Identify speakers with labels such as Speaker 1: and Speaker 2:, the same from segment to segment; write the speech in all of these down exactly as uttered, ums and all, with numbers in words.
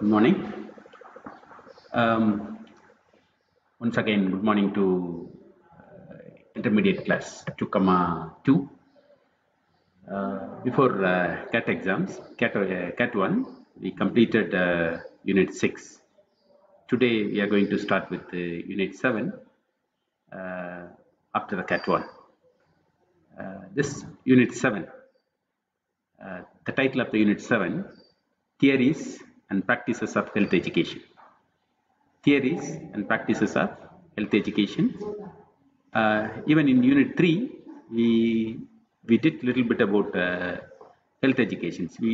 Speaker 1: Good morning. Um, once again, good morning to uh, intermediate class two comma two. Uh, before uh, CAT exams, CAT, uh, CAT one, we completed uh, Unit six. Today, we are going to start with uh, Unit seven uh, after the CAT one. Uh, this Unit seven, uh, the title of the Unit seven, Theories and Practices of Health Education. Theories and practices of health education. Uh, even in Unit three, we we did a little bit about uh, health education. We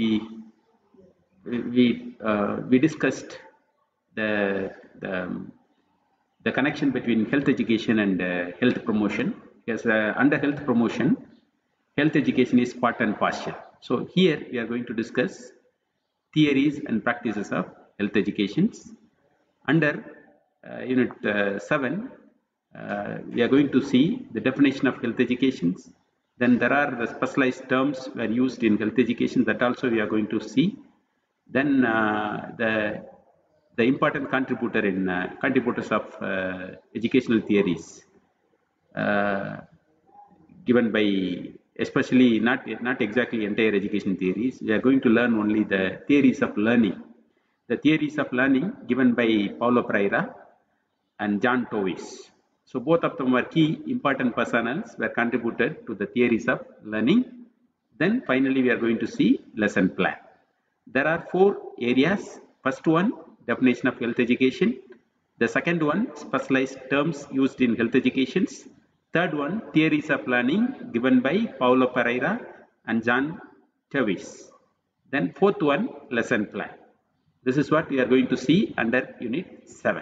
Speaker 1: we uh, we discussed the the, um, the connection between health education and uh, health promotion. Because uh, under health promotion, health education is part and parcel. So here we are going to discuss theories and practices of health education. Under uh, Unit uh, seven, uh, we are going to see the definition of health education. Then there are the specialized terms were used in health education, that also we are going to see. Then uh, the the important contributor in uh, contributors of uh, educational theories uh, given by, especially not not exactly entire education theories. We are going to learn only the theories of learning. The theories of learning given by Paulo Freire and John Tovis. So both of them were key important personals were contributed to the theories of learning. Then finally we are going to see lesson plan. There are four areas. First one, definition of health education. The second one, specialized terms used in health education. Third one, theories of learning given by Paulo Pereira and John Tovis. Then fourth one, lesson plan. This is what we are going to see under Unit seven.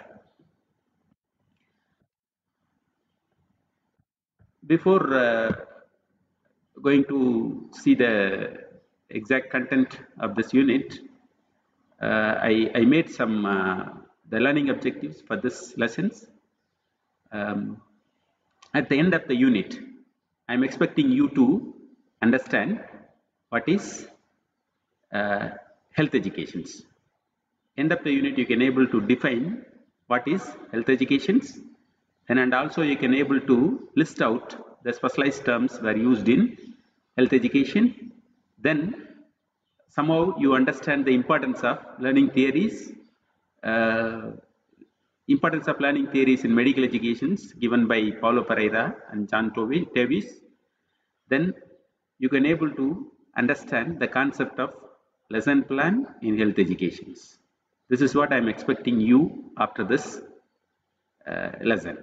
Speaker 1: Before uh, going to see the exact content of this unit, uh, I, I made some uh, the learning objectives for this lessons. Um, at the end of the unit, I'm expecting you to understand what is uh, health educations. End of the unit, you can able to define what is health educations, and, and also you can able to list out the specialized terms were used in health education. Then somehow you understand the importance of learning theories, uh, importance of learning theories in medical educations given by Paulo Pereira and John Tovis. Then you can able to understand the concept of lesson plan in health educations. This is what I am expecting you after this uh, lesson.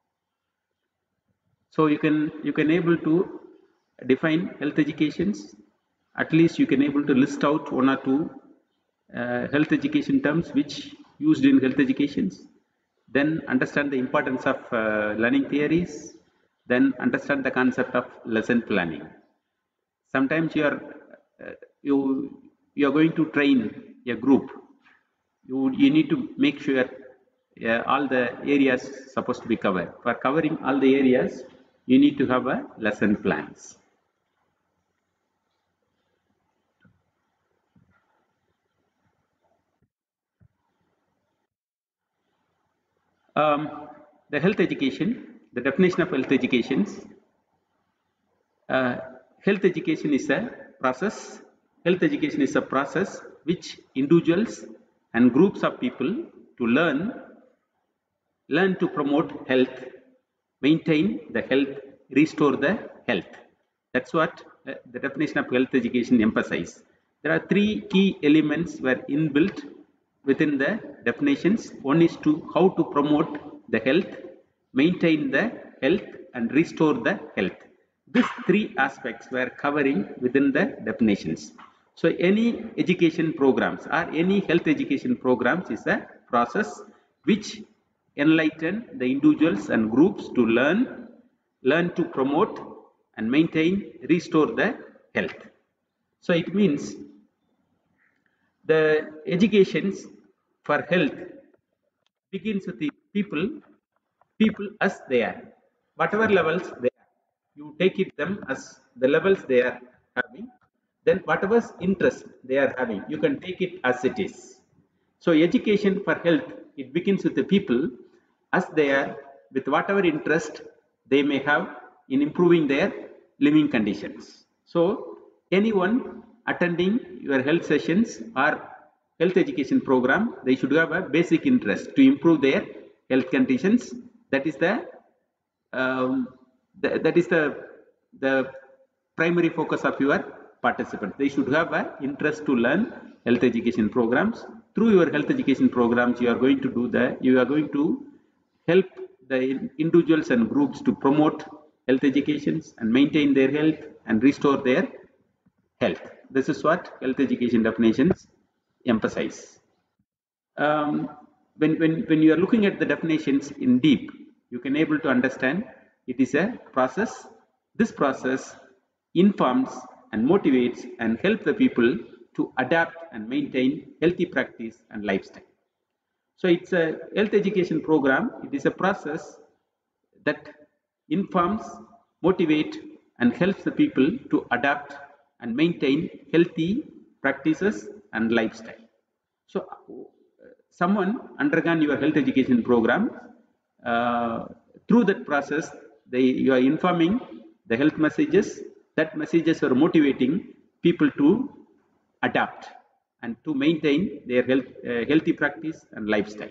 Speaker 1: So you can you can able to define health educations. At least you can able to list out one or two uh, health education terms which used in health educations. Then understand the importance of uh, learning theories. Then understand the concept of lesson planning. Sometimes you are uh, you you are going to train a group. You you need to make sure uh, all the areas supposed to be covered. For covering all the areas, you need to have a lesson plans. Um, the health education, the definition of health education. Uh, health education is a process. Health education is a process which individuals and groups of people to learn, learn to promote health, maintain the health, restore the health. That's what uh, the definition of health education emphasizes. There are three key elements were inbuilt within the definitions. One is to how to promote the health, maintain the health, and restore the health. These three aspects were covering within the definitions. So any education programs or any health education programs is a process which enlighten the individuals and groups to learn, learn to promote and maintain, restore the health. So it means the educations for health begins with the people, people as they are, whatever levels they are. You take it them as the levels they are having. Then whatever interest they are having, you can take it as it is. So education for health, it begins with the people as they are, with whatever interest they may have in improving their living conditions. So anyone attending your health sessions or health education program, they should have a basic interest to improve their health conditions. That is the um, th that is the the primary focus of your participants. They should have an interest to learn health education programs. Through your health education programs, you are going to do the you are going to help the individuals and groups to promote health educations and maintain their health and restore their health. This is what health education definitions emphasize. Um, when, when, when you are looking at the definitions in deep, you can able to understand it is a process. This process informs and motivates and help the people to adapt and maintain healthy practice and lifestyle. So it's a health education program. It is a process that informs, motivate, and helps the people to adapt and maintain healthy practices and lifestyle. So someone undergone your health education program. Uh, through that process, they, you are informing the health messages. That messages are motivating people to adapt and to maintain their health, uh, healthy practice and lifestyle.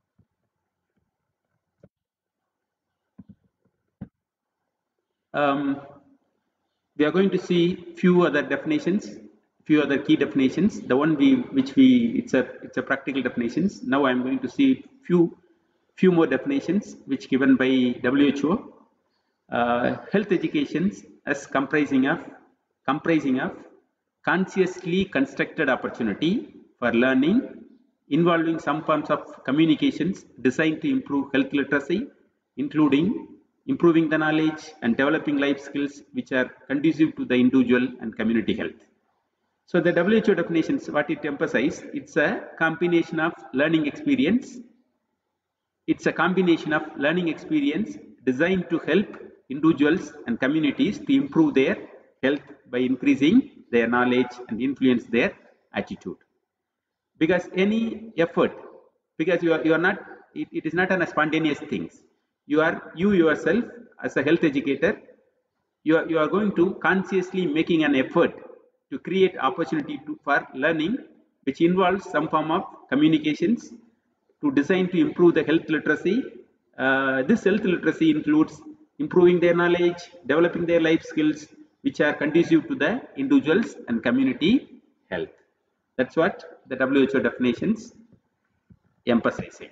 Speaker 1: Um, we are going to see few other definitions, few other key definitions. The one we which we it's a it's a practical definitions. Now I am going to see few few more definitions which given by W H O. Uh, health educations as comprising of comprising of consciously constructed opportunity for learning involving some forms of communications designed to improve health literacy, including improving the knowledge and developing life skills which are conducive to the individual and community health. So the W H O definitions, what it emphasizes, it's a combination of learning experience. It's a combination of learning experience designed to help individuals and communities to improve their health by increasing their knowledge and influence their attitude. Because any effort, because you are, you are not, it, it is not an spontaneous things. You are, you yourself as a health educator, you are, you are going to consciously making an effort to create opportunity to, for learning, which involves some form of communications to design to improve the health literacy. Uh, this health literacy includes improving their knowledge, developing their life skills, which are conducive to the individuals and community health. That's what the W H O definitions emphasizing.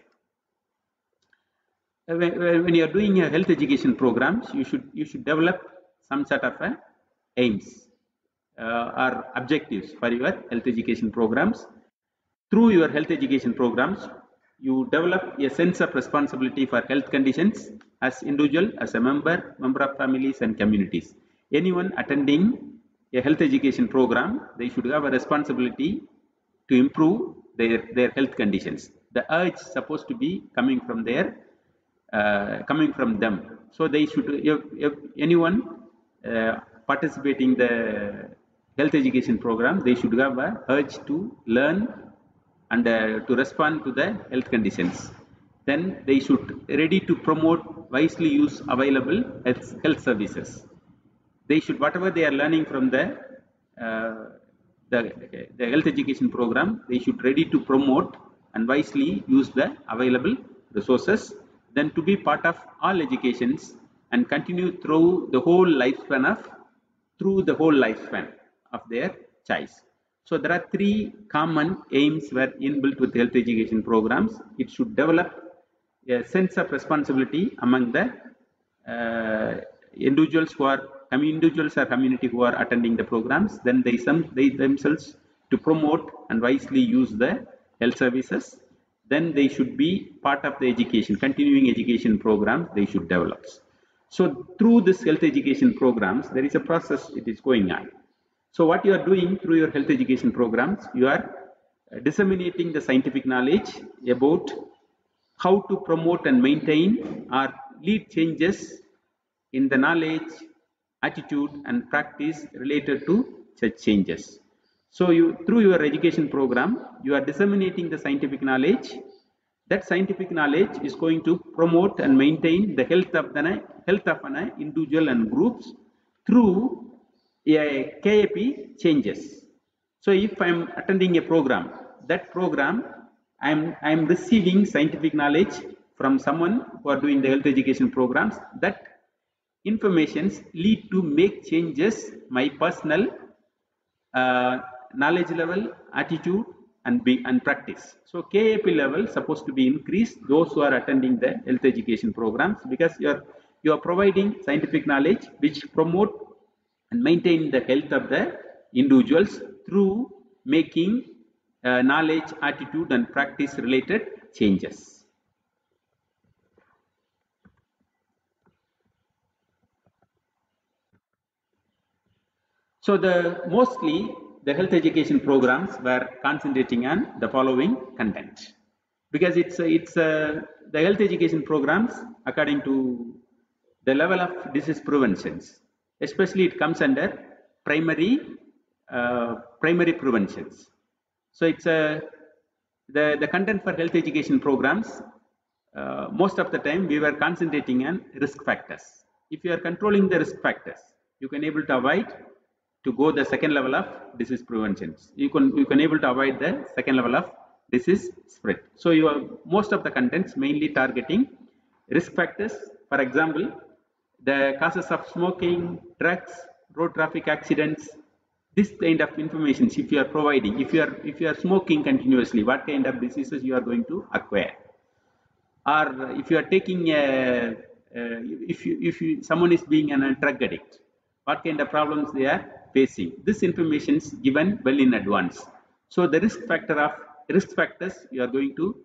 Speaker 1: When, when you are doing a health education programs, you should you should develop some sort of a aims uh, or objectives for your health education programs. Through your health education programs, you develop a sense of responsibility for health conditions as individual, as a member, member of families and communities. Anyone attending a health education program, they should have a responsibility to improve their, their health conditions. The urge is supposed to be coming from their, uh, coming from them. So they should, if, if anyone uh, participating the health education program, they should have a urge to learn and uh, to respond to the health conditions. Then they should ready to promote wisely use available health, health services. They should, whatever they are learning from the, uh, the, the health education program, they should ready to promote and wisely use the available resources. Then to be part of all educations and continue through the whole lifespan of, through the whole lifespan of their choice. So there are three common aims were inbuilt with health education programs. It should develop a sense of responsibility among the uh, individuals who are individuals or community who are attending the programs. Then they some they themselves to promote and wisely use the health services. Then they should be part of the education, continuing education programs they should develop. So through this health education programs, there is a process it is going on. So what you are doing through your health education programs, you are disseminating the scientific knowledge about how to promote and maintain or lead changes in the knowledge, attitude and practice related to such changes. So you, through your education program, you are disseminating the scientific knowledge. That scientific knowledge is going to promote and maintain the health of the health of an individual and groups through a K A P changes. So if I am attending a program, that program I am I am receiving scientific knowledge from someone who are doing the health education programs. That informations lead to make changes my personal uh, knowledge level, attitude, and be and practice. So K A P level supposed to be increased those who are attending the health education programs, because you are you are providing scientific knowledge which promote and maintain the health of the individuals through making uh, knowledge, attitude, and practice related changes. So the mostly the health education programs were concentrating on the following content, because it's it's uh, the health education programs according to the level of disease preventions, especially it comes under primary uh, primary preventions. So it's a the the content for health education programs. Uh, most of the time we were concentrating on risk factors. If you are controlling the risk factors, you can able to avoid to go the second level of disease prevention. You can you can able to avoid the second level of disease spread. So you are most of the contents mainly targeting risk factors. For example, the causes of smoking, drugs, road traffic accidents. This kind of information, if you are providing, if you are if you are smoking continuously, what kind of diseases you are going to acquire, or if you are taking a, uh, if you if you someone is being a drug addict, what kind of problems they are facing. This information is given well in advance. So the risk factor of risk factors you are going to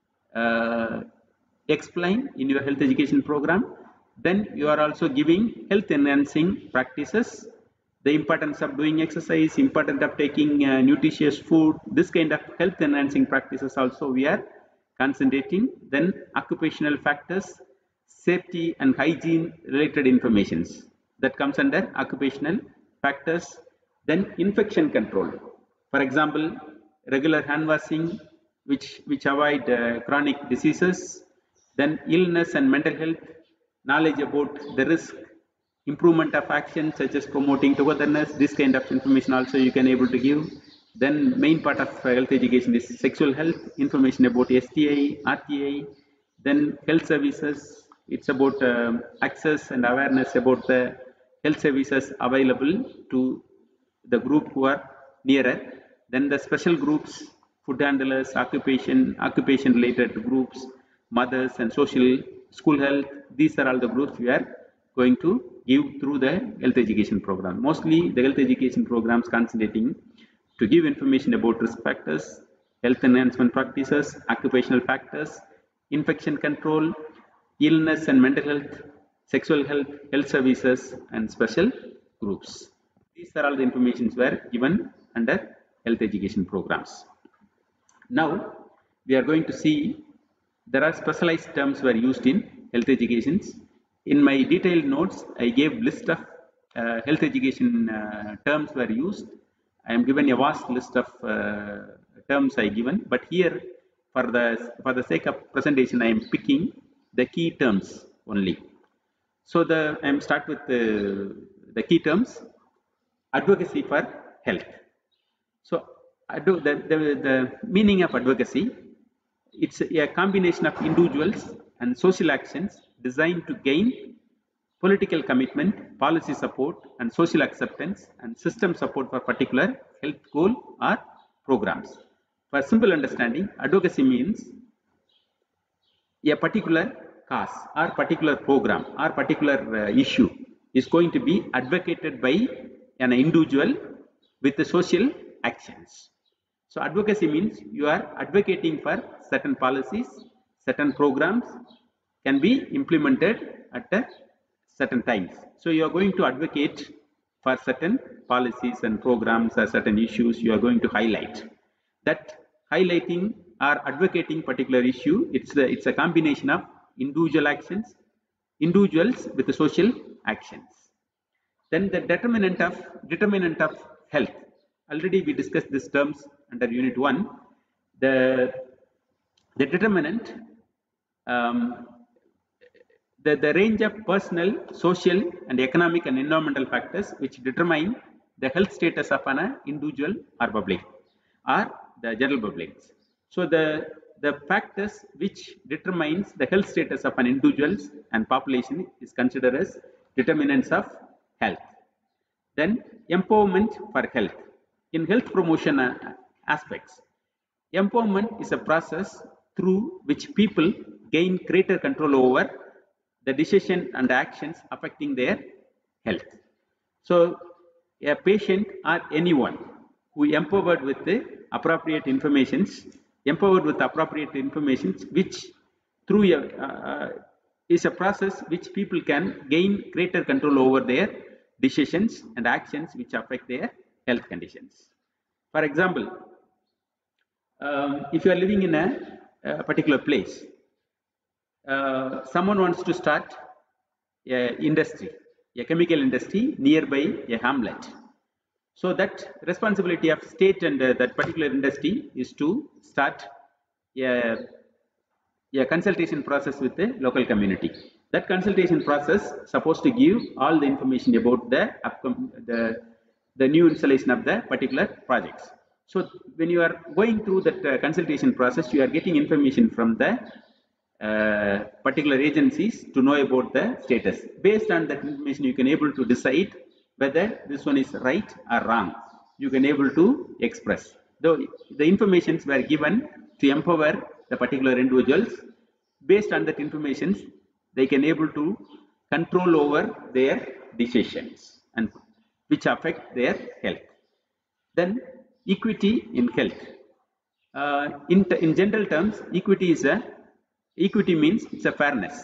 Speaker 1: uh, explain in your health education program. Then you are also giving health enhancing practices, the importance of doing exercise, importance of taking uh, nutritious food. This kind of health enhancing practices also we are concentrating. Then occupational factors, safety and hygiene related informations, that comes under occupational factors. Then infection control, for example, regular hand washing, which which avoid uh, chronic diseases. Then illness and mental health, knowledge about the risk, improvement of action such as promoting togetherness. This kind of information also you can able to give. Then main part of health education is sexual health, information about S T I, R T I. Then health services, it's about um, access and awareness about the health services available to the group who are nearer. Then the special groups, food handlers, occupation occupation related groups, mothers, and social school health. These are all the groups we are going to give through the health education program. Mostly the health education programs concentrating to give information about risk factors, health enhancement practices, occupational factors, infection control, illness and mental health, sexual health, health services, and special groups. These are all the informations were given under health education programs. Now we are going to see there are specialized terms were used in health educations. In my detailed notes, I gave list of uh, health education uh, terms were used. I am given a vast list of uh, terms I given, but here for the for the sake of presentation, I am picking the key terms only. So the I am start with the, the key terms. Advocacy for health. So the, the, the meaning of advocacy, it's a combination of individuals and social actions designed to gain political commitment, policy support, and social acceptance, and system support for particular health goal or programs. For simple understanding, advocacy means a particular cause or particular program or particular uh, issue is going to be advocated by an individual with the social actions. So advocacy means you are advocating for certain policies, certain programs can be implemented at a certain times. So you are going to advocate for certain policies and programs or certain issues you are going to highlight. That highlighting or advocating particular issue, it's a, it's a combination of individual actions, individuals with the social actions. Then the determinant of determinant of health. already we discussed these terms under unit one. The, the determinant, um, the, the range of personal, social, and economic and environmental factors which determine the health status of an individual or public or the general public. So the, the factors which determines the health status of an individual and population is considered as determinants of health. Then empowerment for health. In health promotion aspects, empowerment is a process through which people gain greater control over the decision and actions affecting their health. So a patient or anyone who empowered with the appropriate informations, empowered with appropriate informations, which through a, uh, is a process which people can gain greater control over their decisions and actions which affect their health conditions. For example, um, if you are living in a, a particular place, uh, someone wants to start a industry, a chemical industry nearby a hamlet. So that responsibility of state and uh, that particular industry is to start a, a consultation process with the local community. That consultation process is supposed to give all the information about the, the, the new installation of the particular projects. So when you are going through that uh, consultation process, you are getting information from the uh, particular agencies to know about the status. Based on that information, you can able to decide whether this one is right or wrong. You can able to express. Though the informations were given to empower the particular individuals. Based on that information, they can able to control over their decisions and which affect their health. Then equity in health. Uh, in, in general terms, equity is a equity means it's a fairness.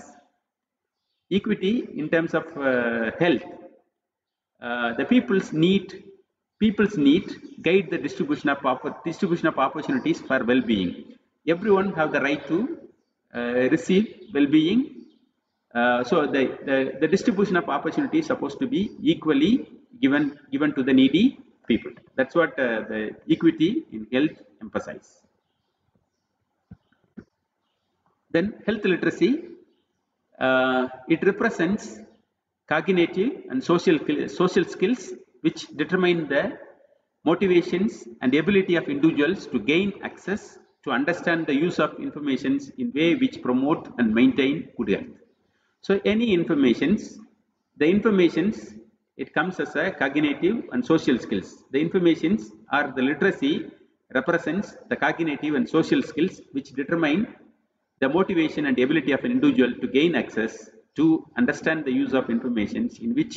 Speaker 1: Equity in terms of uh, health. Uh, the people's need, people's need guide the distribution of distribution of opportunities for well-being. Everyone have the right to uh, receive well-being. Uh, so the, the, the distribution of opportunity is supposed to be equally given given to the needy people. That's what uh, the equity in health emphasize. Then health literacy, uh, it represents cognitive and social, social skills which determine the motivations and ability of individuals to gain access to understand the use of information in way which promote and maintain good health. So any informations, the informations, it comes as a cognitive and social skills. The informations or the literacy represents the cognitive and social skills which determine the motivation and ability of an individual to gain access to understand the use of information in which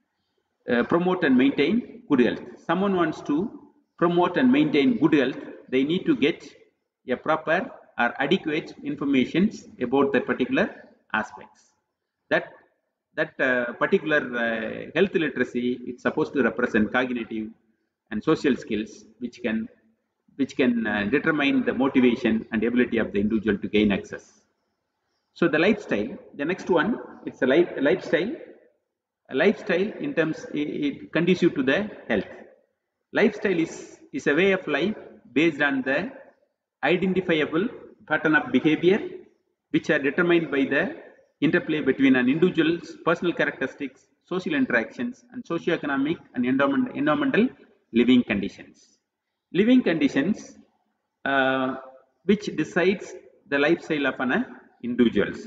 Speaker 1: uh, promote and maintain good health. Someone wants to promote and maintain good health, they need to get a proper or adequate information about that particular aspects. That that uh, particular uh, health literacy, it's supposed to represent cognitive and social skills which can which can uh, determine the motivation and ability of the individual to gain access. So the lifestyle, the next one, it's a, life, a lifestyle. A lifestyle in terms, it, it conducive to the health. Lifestyle is, is a way of life based on the identifiable pattern of behavior which are determined by the interplay between an individual's personal characteristics, social interactions, and socio-economic and environment, environmental living conditions. Living conditions uh, which decides the lifestyle of an individuals.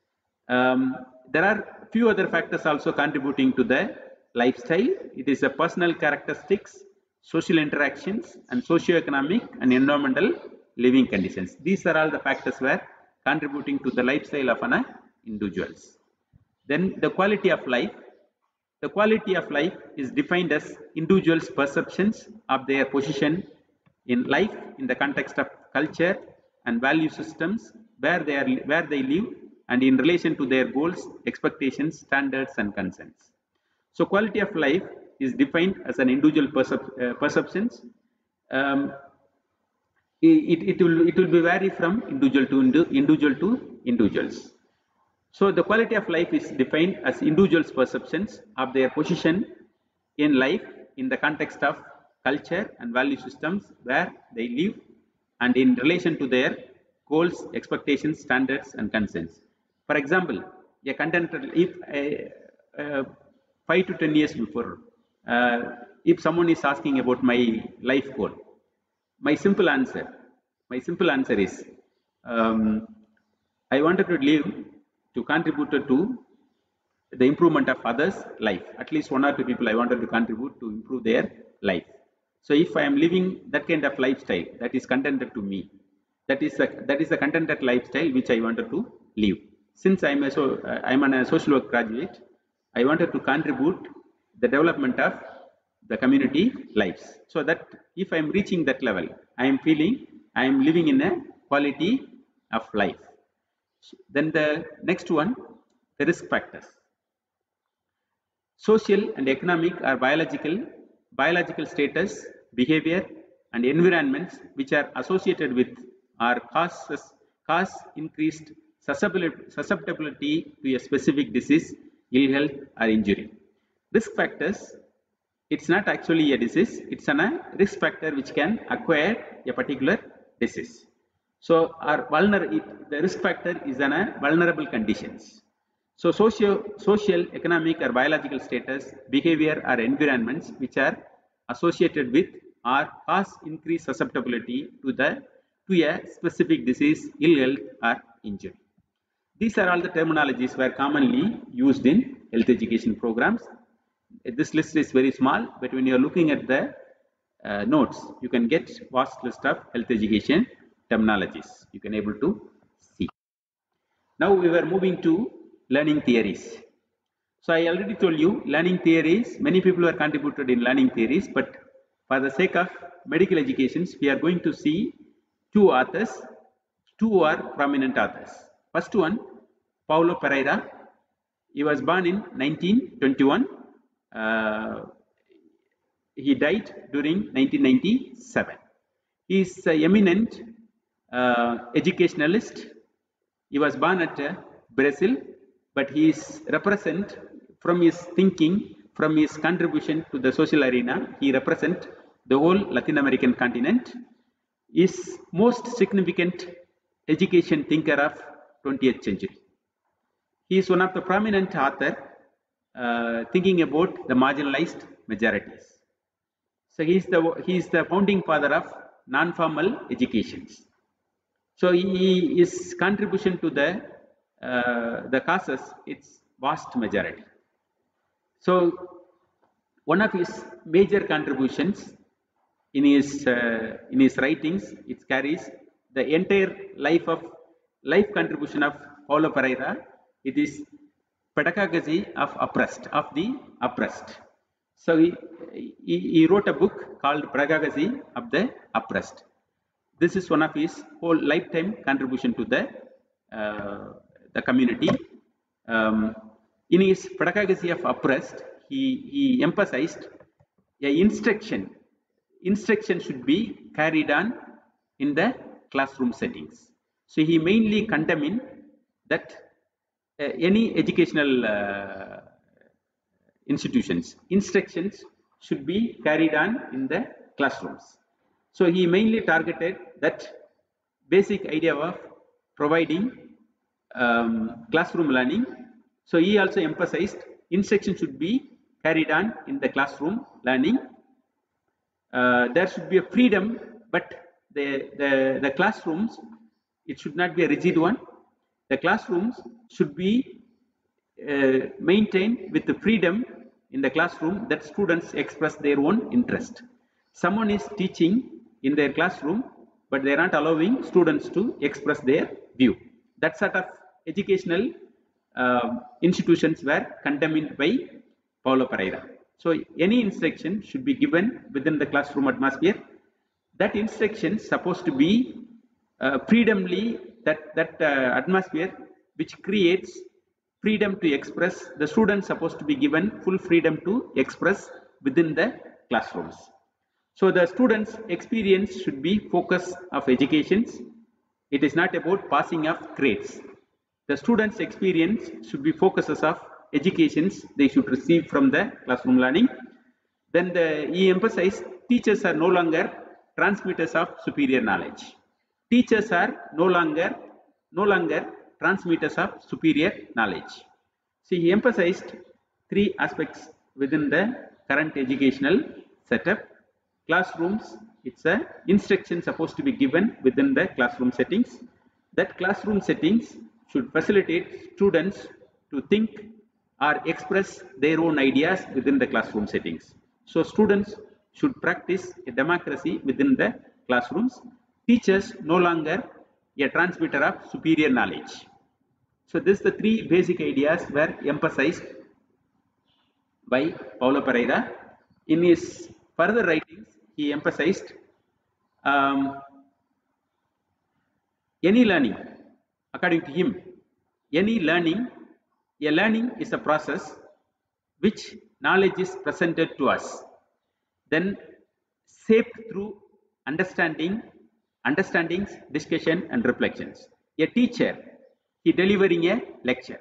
Speaker 1: Um, there are few other factors also contributing to the lifestyle. It is a personal characteristics, social interactions, and socio-economic and environmental living conditions. These are all the factors were contributing to the lifestyle of an individuals. Then the quality of life. The quality of life is defined as individuals' perceptions of their position in life in the context of culture and value systems where they are where they live and in relation to their goals, expectations, standards, and concerns. So quality of life is defined as an individual percep uh, perceptions. Um, it, it will it will be vary from individual to individual to individuals. So the quality of life is defined as individuals' perceptions of their position in life in the context of culture and value systems where they live and in relation to their goals, expectations, standards, and concerns. For example, a content, if a, uh, five to ten years before, uh, if someone is asking about my life goal, my simple answer, my simple answer is, um, I wanted to live to contribute to the improvement of others' life. At least one or two people I wanted to contribute to improve their life. So if I am living that kind of lifestyle that is contented to me, that is a, that is the contented lifestyle which I wanted to live. Since I am a so I am a social work graduate, I wanted to contribute the development of the community lives. So that if I am reaching that level, I am feeling I am living in a quality of life. Then the next one, the risk factors. Social and economic or biological, biological status, behavior, and environments which are associated with or causes, cause increased susceptibility to a specific disease, ill health, or injury. Risk factors, it's not actually a disease, it's an, a risk factor which can acquire a particular disease. So, our vulnerable, the risk factor is an a vulnerable conditions. So, socio, social, economic, or biological status, behavior, or environments which are associated with or cause increased susceptibility to the to a specific disease, ill health, or injury. These are all the terminologies were commonly used in health education programs. This list is very small, but when you are looking at the uh, notes, you can get vast list of health education terminologies. You can able to see. Now we were moving to learning theories. So I already told you learning theories, many people have contributed in learning theories, but for the sake of medical educations, we are going to see two authors, two are prominent authors. First one, Paulo Pereira. He was born in nineteen twenty-one. Uh, he died during nineteen ninety-seven. He is an eminent uh, educationalist. He was born at uh, Brazil, but he is represent from his thinking, from his contribution to the social arena, he represent the whole Latin American continent. He is most significant education thinker of twentieth century. He is one of the prominent author uh, thinking about the marginalized majorities. So he is the he is the founding father of non-formal educations. So he, his contribution to the uh, the causes, it's vast majority. So one of his major contributions in his uh, in his writings, it carries the entire life of life contribution of Paulo Pereira. It is pedagogy of oppressed of the oppressed. So he, he, he wrote a book called Pedagogy of the Oppressed. This is one of his whole lifetime contribution to the uh, the community. Um, in his Pedagogy of Oppressed, he, he emphasized a instruction. Instruction should be carried on in the classroom settings. So he mainly condemned that uh, any educational uh, institutions, instructions should be carried on in the classrooms. So he mainly targeted that basic idea of providing um, classroom learning. So he also emphasized instruction should be carried on in the classroom learning. Uh, there should be a freedom, but the, the, the classrooms, it should not be a rigid one. The classrooms should be uh, maintained with the freedom in the classroom that students express their own interest. Someone is teaching in their classroom, but they are not allowing students to express their view. That sort of educational uh, institutions were condemned by Paulo Pereira. So any instruction should be given within the classroom atmosphere. That instruction is supposed to be uh, freedomly, that, that uh, atmosphere which creates freedom to express. The students supposed to be given full freedom to express within the classrooms. So the students' experience should be focus of educations. It is not about passing of grades. The students' experience should be focuses of educations they should receive from the classroom learning. Then the, he emphasized teachers are no longer transmitters of superior knowledge. Teachers are no longer, no longer transmitters of superior knowledge. See, he emphasized three aspects within the current educational setup. Classrooms, it's a instruction supposed to be given within the classroom settings. That classroom settings should facilitate students to think or express their own ideas within the classroom settings. So students should practice a democracy within the classrooms. Teachers no longer a transmitter of superior knowledge. So this the three basic ideas were emphasized by Paulo Pereira. In his further writings, he emphasized um, any learning, according to him, any learning, a learning is a process which knowledge is presented to us, then shaped through understanding, understandings, discussion and reflections. A teacher, he delivering a lecture.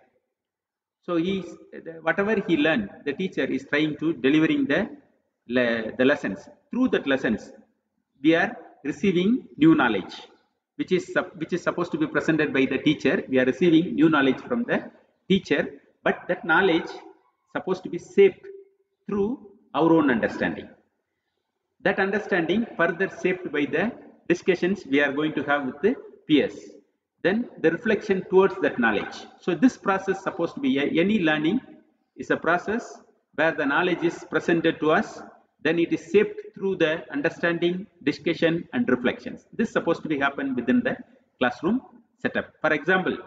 Speaker 1: So he, whatever he learned, the teacher is trying to delivering the, the lessons. Through that lessons, we are receiving new knowledge, which is, which is supposed to be presented by the teacher. We are receiving new knowledge from the teacher, but that knowledge supposed to be shaped through our own understanding. That understanding further shaped by the discussions we are going to have with the peers. Then the reflection towards that knowledge. So this process supposed to be, any learning is a process where the knowledge is presented to us, then it is shaped through the understanding, discussion and reflections. This is supposed to be happen within the classroom setup. For example,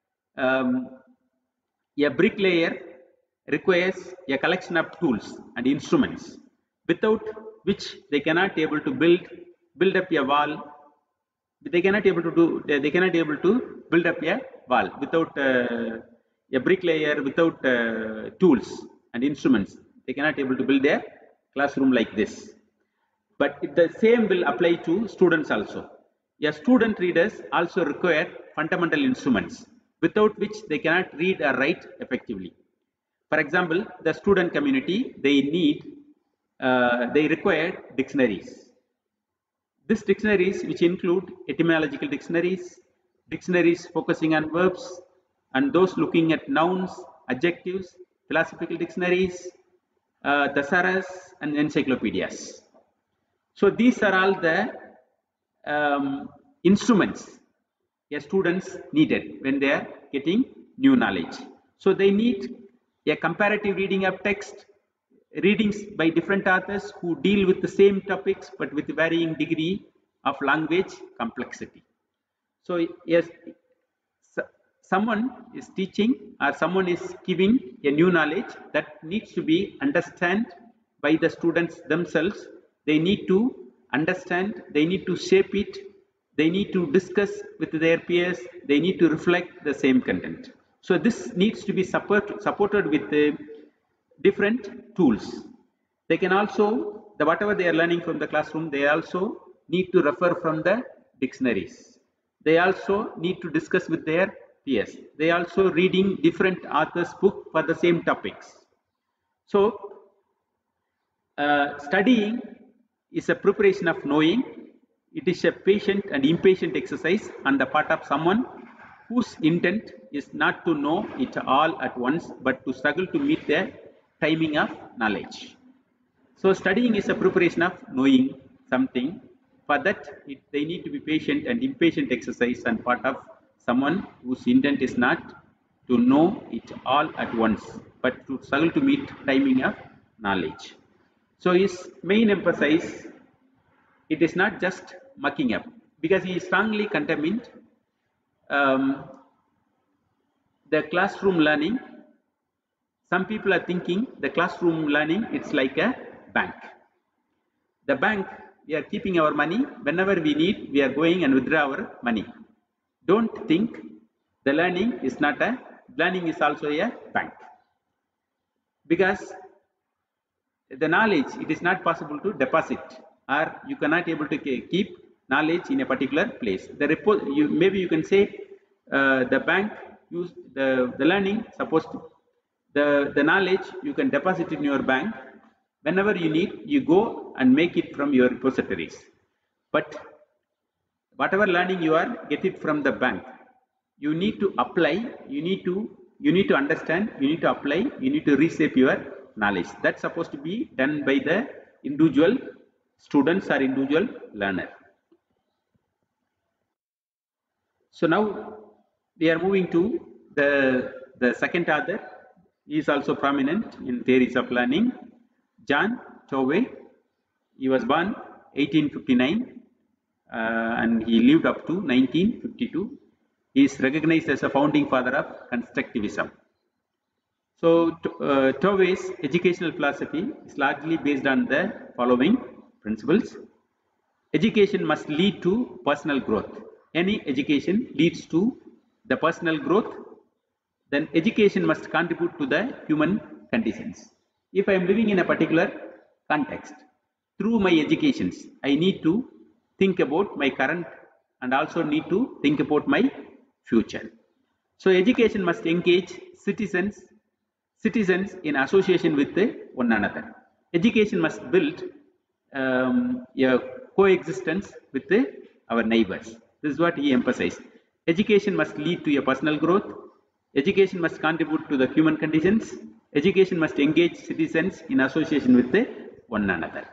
Speaker 1: um, a bricklayer requires a collection of tools and instruments, without which they cannot able to build build up a wall. They cannot able to do. They cannot able to build up a wall without uh, a bricklayer, without uh, tools and instruments. They cannot able to build a classroom like this. But it, the same will apply to students also. A student readers also require fundamental instruments, without which they cannot read or write effectively. For example, the student community, they need, uh, they require dictionaries. These dictionaries, which include etymological dictionaries, dictionaries focusing on verbs, and those looking at nouns, adjectives, philosophical dictionaries, uh, thesaurus, and encyclopedias. So these are all the um, instruments a students needed when they are getting new knowledge. So they need a comparative reading of text, readings by different authors who deal with the same topics but with varying degree of language complexity. So yes, someone is teaching or someone is giving a new knowledge that needs to be understood by the students themselves. They need to understand, they need to shape it, they need to discuss with their peers, they need to reflect the same content. So this needs to be support, supported with the different tools. They can also, the whatever they are learning from the classroom, they also need to refer from the dictionaries. They also need to discuss with their peers. They also reading different authors' book for the same topics. So uh, studying is a preparation of knowing. It is a patient and impatient exercise on the part of someone whose intent is not to know it all at once, but to struggle to meet the timing of knowledge. So studying is a preparation of knowing something. For that, it, they need to be patient and impatient exercise on part of someone whose intent is not to know it all at once, but to struggle to meet timing of knowledge. So his main emphasis, it is not just mucking up, because he strongly condemned um, the classroom learning. Some people are thinking the classroom learning, it's like a bank. The bank, we are keeping our money. Whenever we need, we are going and withdraw our money. Don't think the learning is not a, learning is also a bank. Because the knowledge, it is not possible to deposit, or you cannot able to keep knowledge in a particular place. The report, you, maybe you can say uh, the bank use the, the learning, supposed to, the, the knowledge you can deposit in your bank. Whenever you need, you go go and make it from your repositories. But whatever learning you are, get it from the bank. You need to apply, you need to, you need to understand, you need to apply, you need to reshape your knowledge. That's supposed to be done by the individual students or individual learner. So now we are moving to the, the second author. He is also prominent in theories of learning, John Tovey. He was born eighteen fifty-nine uh, and he lived up to nineteen fifty-two. He is recognized as a founding father of constructivism. So uh, Tovey's educational philosophy is largely based on the following principles. Education must lead to personal growth. Any education leads to the personal growth. Then education must contribute to the human conditions. If I am living in a particular context, through my educations, I need to think about my current and also need to think about my future. So education must engage citizens, citizens in association with one another. Education must build um, a coexistence with our neighbors. This is what he emphasized. Education must lead to a personal growth. Education must contribute to the human conditions. Education must engage citizens in association with one another.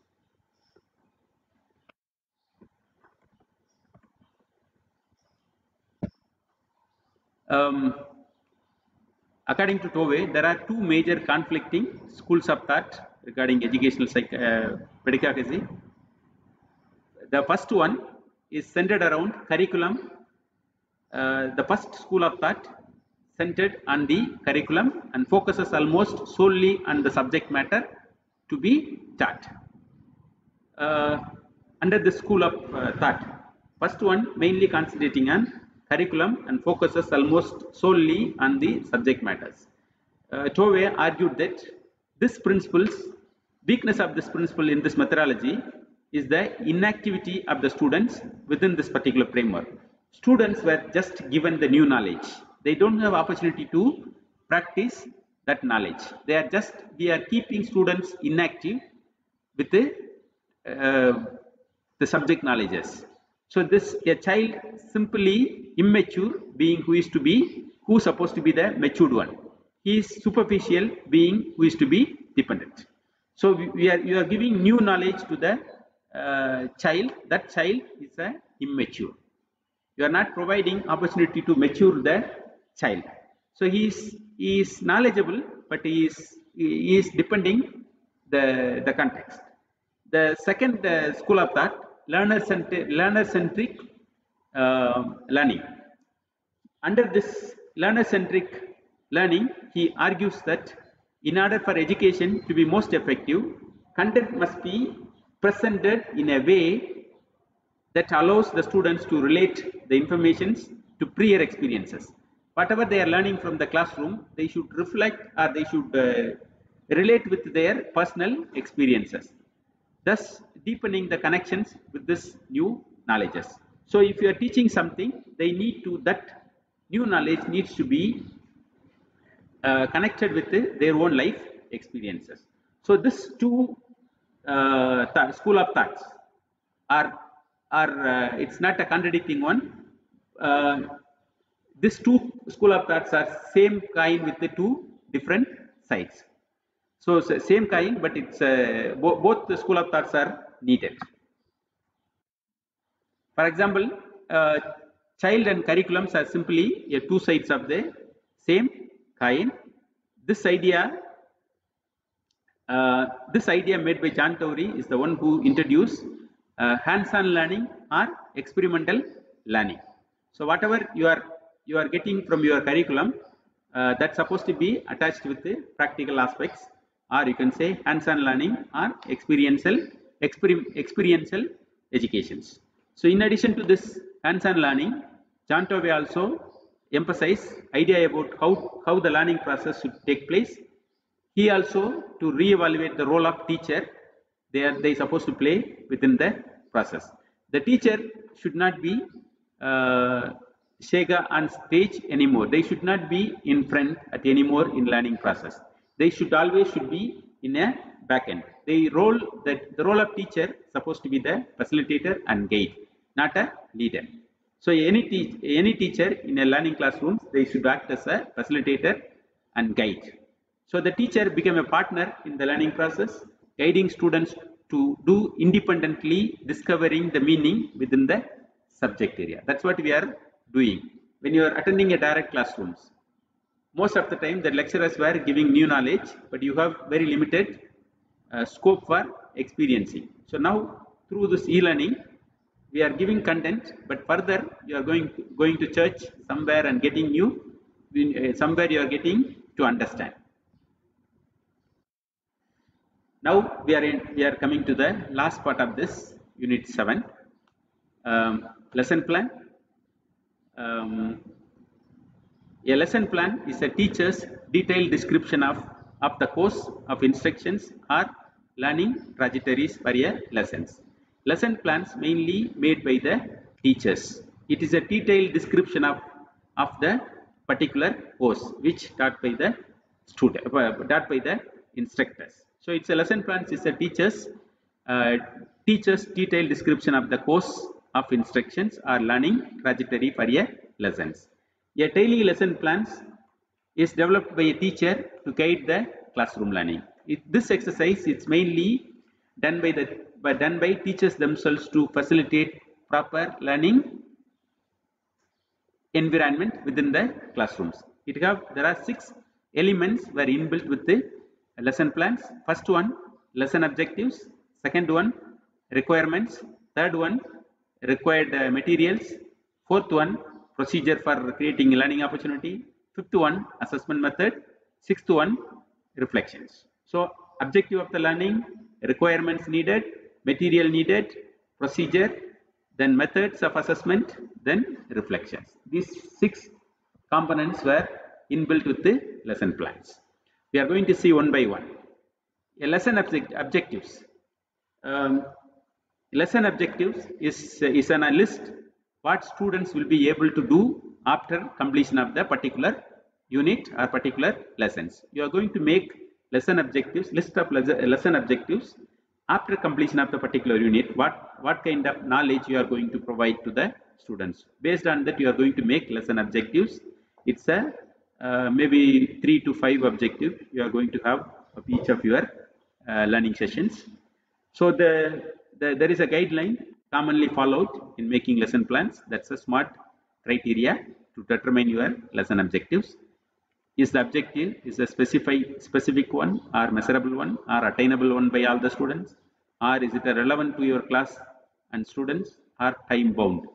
Speaker 1: Um, according to Tovey, there are two major conflicting schools of thought regarding educational psych uh, pedagogy. The first one is centered around curriculum. Uh, the first school of thought centered on the curriculum and focuses almost solely on the subject matter to be taught. Uh, under the school of uh, thought, first one mainly concentrating on curriculum and focuses almost solely on the subject matters. Uh, Tovey argued that this principle's weakness of this principle in this methodology is the inactivity of the students within this particular framework. Students were just given the new knowledge. They don't have opportunity to practice that knowledge. They are just, we are keeping students inactive with the, uh, the subject knowledges. So this, a child simply immature being who is to be, who is supposed to be the matured one. He is superficial being who is to be dependent. So we, we are, you are giving new knowledge to the uh, child. That child is a immature. You are not providing opportunity to mature the child. So he is, he is knowledgeable, but he is, he is depending the, the context. The second uh, school of thought, learner-centric, learner-centric uh, learning. Under this learner-centric learning, he argues that in order for education to be most effective, content must be presented in a way that allows the students to relate the informations to prior experiences. Whatever they are learning from the classroom, they should reflect or they should uh, relate with their personal experiences, thus deepening the connections with this new knowledges. So if you are teaching something, they need to, that new knowledge needs to be uh, connected with the, their own life experiences. So this two uh, school of thoughts are, are uh, it's not a contradicting one. Uh, these two school of thoughts are same kind with the two different sides. So same kind, but it's uh, bo both the school of thoughts are needed. For example, uh, child and curriculums are simply uh, two sides of the same coin. This idea, uh, this idea made by John Tovey is the one who introduced uh, hands-on learning or experimental learning. So whatever you are you are getting from your curriculum, uh, that's supposed to be attached with the practical aspects, or you can say hands-on learning or experiential exper experiential educations. So in addition to this hands-on learning, John Tovey also emphasized idea about how, how the learning process should take place. He also to re-evaluate the role of teacher they are they supposed to play within the process. The teacher should not be uh, Shega on stage anymore. They should not be in front at anymore in learning process. They should always should be in a back end. the role that the role of teacher supposed to be the facilitator and guide, not a leader. So any te any teacher in a learning classroom, they should act as a facilitator and guide. So the teacher became a partner in the learning process, guiding students to do independently, discovering the meaning within the subject area. That's what we are doing. When you are attending a direct classrooms, most of the time the lecturers were giving new knowledge, but you have very limited uh, scope for experiencing. So now through this e-learning, we are giving content, but further you are going to, going to church somewhere and getting new, uh, somewhere you are getting to understand. Now we are in, we are coming to the last part of this unit seven, um, lesson plan. Um, a lesson plan is a teacher's detailed description of, of the course of instructions or learning trajectories for a lessons. Lesson plans mainly made by the teachers. It is a detailed description of, of the particular course which taught by the student, uh, taught by the instructors. So it's a lesson plans is a teacher's uh, teacher's detailed description of the course of instructions or learning trajectory for a lessons. A daily lesson plans is developed by a teacher to guide the classroom learning. It, this exercise is mainly done by the by, done by teachers themselves to facilitate proper learning environment within the classrooms. It have there are six elements were inbuilt with the lesson plans. First one, lesson objectives. Second one, requirements. Third one, required uh, materials. Fourth one, procedure for creating learning opportunity. Fifth one, assessment method. Sixth one, reflections. So objective of the learning, requirements needed, material needed, procedure, then methods of assessment, then reflections. These six components were inbuilt with the lesson plans. We are going to see one by one. A lesson object objectives. Um, lesson objectives is, is an, a list what students will be able to do after completion of the particular unit or particular lessons. You are going to make lesson objectives, list of lesson objectives after completion of the particular unit. What, what kind of knowledge you are going to provide to the students. Based on that, you are going to make lesson objectives. It's a uh, maybe three to five objectives you are going to have of each of your uh, learning sessions. So the, the there is a guideline commonly followed in making lesson plans. That's a SMART criteria to determine your lesson objectives. Is the objective is a specific specific one or measurable one or attainable one by all the students, or is it a relevant to your class and students, or time bound?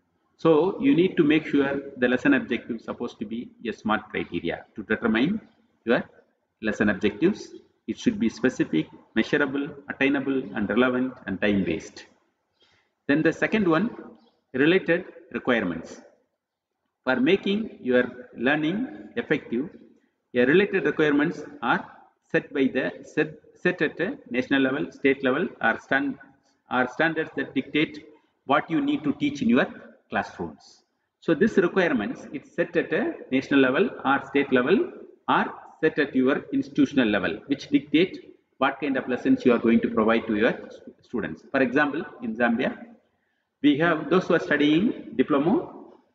Speaker 1: So you need to make sure the lesson objective is supposed to be a SMART criteria to determine your lesson objectives. It should be specific, measurable, attainable, and relevant, and time based. Then the second one, related requirements. For making your learning effective, a related requirements are set by the set, set at a national level, state level, or stand or standards that dictate what you need to teach in your classrooms. So this requirements it's set at a national level or state level or set at your institutional level, which dictate what kind of lessons you are going to provide to your students. For example, in Zambia, we have those who are studying diploma,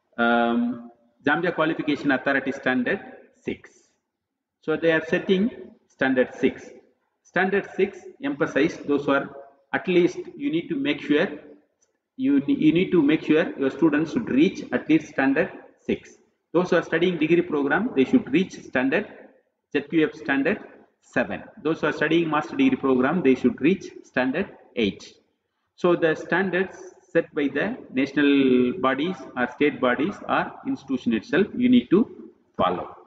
Speaker 1: um, Zambia Qualification Authority Standard six. So they are setting Standard six. Standard six emphasize those who are at least you need to make sure you, you need to make sure your students should reach at least Standard six. Those who are studying degree program, they should reach Standard Z Q F Standard seven. Those who are studying master degree program, they should reach Standard eight. So the standards set by the national bodies or state bodies or institution itself, you need to follow.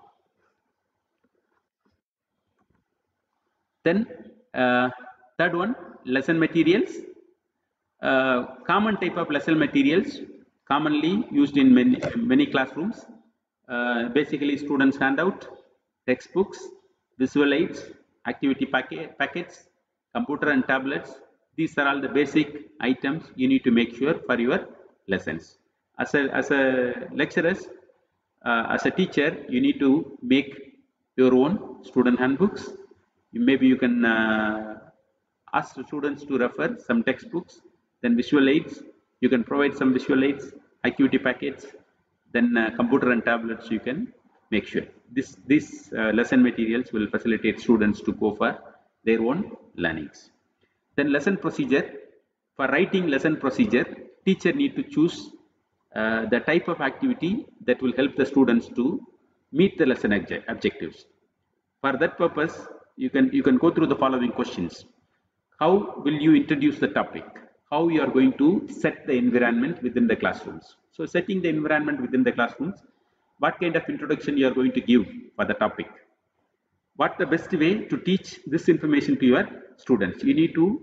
Speaker 1: Then uh, third one, lesson materials. Uh, common type of lesson materials commonly used in many, many classrooms. Uh, basically students handout, textbooks, visual aids, activity packet, packets, computer and tablets. These are all the basic items you need to make sure for your lessons. As a, as a lecturers, uh, as a teacher, you need to make your own student handbooks. Maybe you can uh, ask the students to refer some textbooks, then visual aids. You can provide some visual aids, activity packets, then uh, computer and tablets you can make sure. This, these uh, lesson materials will facilitate students to go for their own learnings. Then lesson procedure. For writing lesson procedure, teacher need to choose uh, the type of activity that will help the students to meet the lesson objectives. For that purpose, you can, you can go through the following questions. How will you introduce the topic? How you are going to set the environment within the classrooms? So setting the environment within the classrooms, what kind of introduction you are going to give for the topic? What the best way to teach this information to your students? You need to,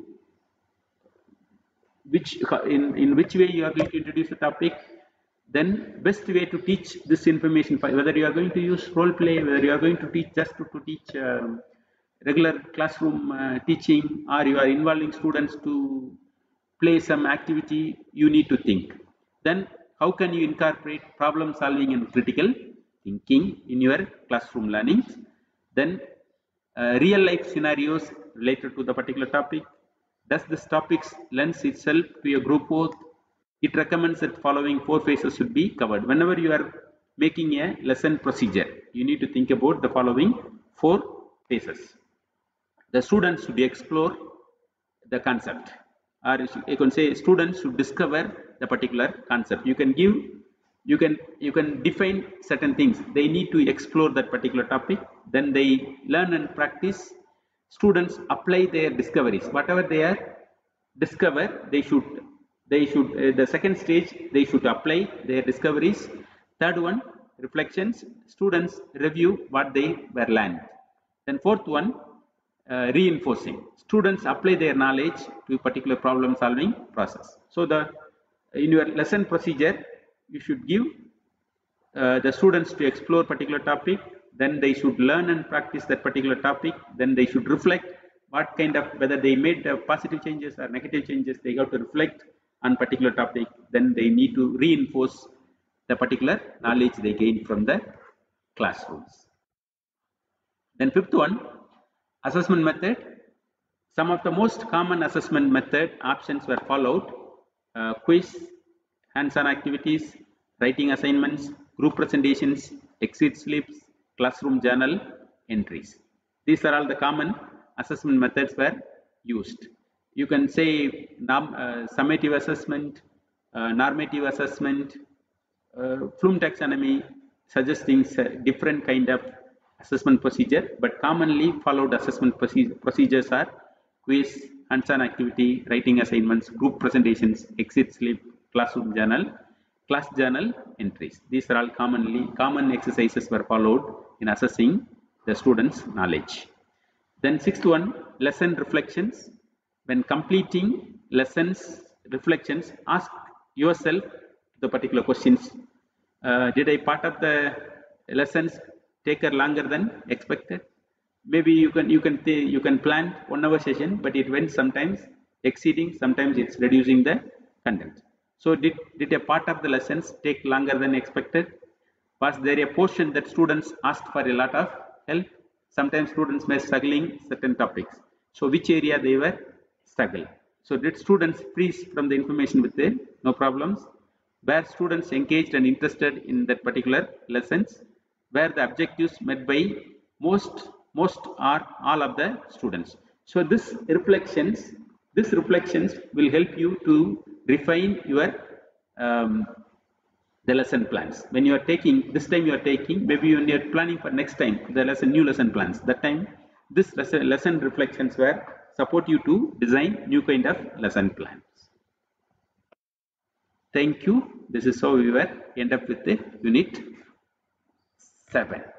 Speaker 1: which in, in which way you are going to introduce the topic, then best way to teach this information, whether you are going to use role play, whether you are going to teach just to, to teach um, regular classroom uh, teaching, or you are involving students to play some activity, you need to think. Then how can you incorporate problem solving and critical thinking in your classroom learning? Then uh, real life scenarios related to the particular topic. Does this topic lends itself to a group work? It recommends that following four phases should be covered. Whenever you are making a lesson procedure, you need to think about the following four phases. The students should explore the concept, or you can say students should discover the particular concept. You can give, you can you can define certain things. They need to explore that particular topic. Then they learn and practice. Students apply their discoveries. Whatever they are discover, they should they should uh, the second stage, they should apply their discoveries. Third one, reflections. Students review what they were learned. Then fourth one, uh, reinforcing. Students apply their knowledge to a particular problem solving process. So the in your lesson procedure, you should give uh, the students to explore particular topic, then they should learn and practice that particular topic, then they should reflect what kind of, whether they made uh, positive changes or negative changes, they got to reflect on particular topic, then they need to reinforce the particular knowledge they gained from the classrooms. Then fifth one, assessment method. Some of the most common assessment method options were followed: uh, quiz, hands-on activities, writing assignments, group presentations, exit slips, classroom journal entries. These are all the common assessment methods were used. You can say norm, uh, summative assessment, uh, normative assessment, uh, Flume taxonomy, suggesting different kind of assessment procedure, but commonly followed assessment procedures are quiz, hands-on activity, writing assignments, group presentations, exit slip, classroom journal, class journal entries. These are all commonly common exercises were followed in assessing the students' knowledge. Then sixth one, lesson reflections. When completing lessons reflections, ask yourself the particular questions. Uh, did I part of the lessons take longer than expected? Maybe you can you can you can plan one hour session, but it went sometimes exceeding, sometimes it's reducing the content. So did did a part of the lessons take longer than expected? Was there a portion that students asked for a lot of help? Sometimes students may struggling certain topics. So which area they were struggling? So did students freeze from the information with them? No problems. Were students engaged and interested in that particular lessons? Were the objectives met by most most or all of the students? So this reflections, this reflections will help you to refine your um, the lesson plans. When you are taking, this time you are taking, maybe when you are planning for next time, the lesson, new lesson plans, that time, this lesson, lesson reflections were support you to design new kind of lesson plans. Thank you. This is how we were end up with the unit seven.